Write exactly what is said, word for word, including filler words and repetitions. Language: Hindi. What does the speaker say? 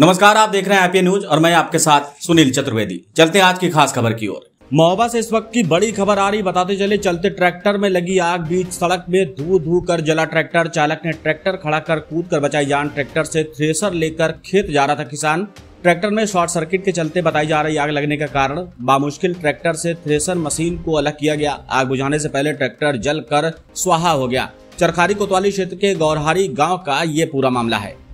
नमस्कार, आप देख रहे हैं एपीएन न्यूज और मैं आपके साथ सुनील चतुर्वेदी। चलते हैं आज की खास खबर की ओर। महोबा से इस वक्त की बड़ी खबर आ रही, बताते चले चलते ट्रैक्टर में लगी आग, बीच सड़क में धू धू कर जला ट्रैक्टर। चालक ने ट्रैक्टर खड़ा कर कूद कर बचाई जान। ट्रैक्टर से थ्रेसर लेकर खेत जा रहा था किसान। ट्रैक्टर में शॉर्ट सर्किट के चलते बताई जा रही आग लगने का कारण। बामुश्किल ट्रैक्टर से थ्रेसर मशीन को अलग किया गया। आग बुझाने से पहले ट्रैक्टर जल कर स्वाहा हो गया। चरखारी कोतवाली क्षेत्र के गौरहारी गांव का ये पूरा मामला है।